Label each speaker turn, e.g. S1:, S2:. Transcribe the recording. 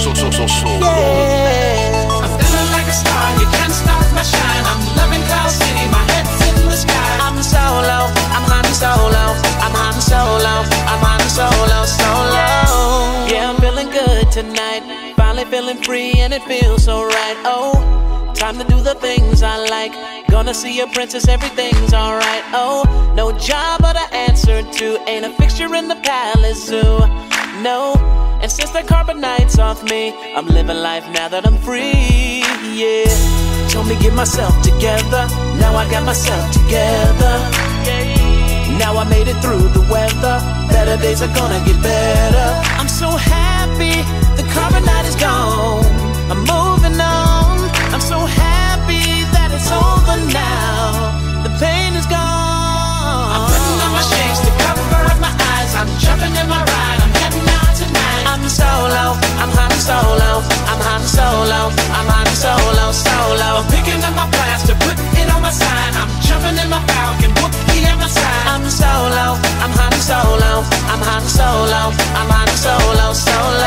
S1: Yeah.
S2: I'm feeling like a star, you can't stop my shine. I'm loving Cloud City, my head's in the sky.
S1: I'm solo, I'm Han Solo, I'm Han Solo, I'm Han Solo, solo. Yeah, I'm feeling good tonight, finally feeling free and it feels so right. Oh, time to do the things I like. Gonna see a princess, everything's alright. Oh, no job but an answer to, ain't a fixture in the palace zoo. No, and since the carbonite's off me, I'm living life now that I'm free. Yeah, told me get myself together, now I got myself together. Now I made it through the weather, better days are gonna get better. I'm so happy, the carbonite is gone, I'm moving on. I'm so happy that it's over now, the pain is gone.
S2: I'm putting on my shades to cover up my eyes. I'm jumping in my ride, I'm heading out tonight.
S1: I'm solo, I'm Han Solo, I'm Han Solo, I'm Han Solo, solo.
S2: I'm picking up my blaster, putting it on my side. I'm jumping in my Falcon, Wookiee at my side.
S1: I'm solo, I'm Han Solo, I'm Han Solo, I'm Han Solo, solo.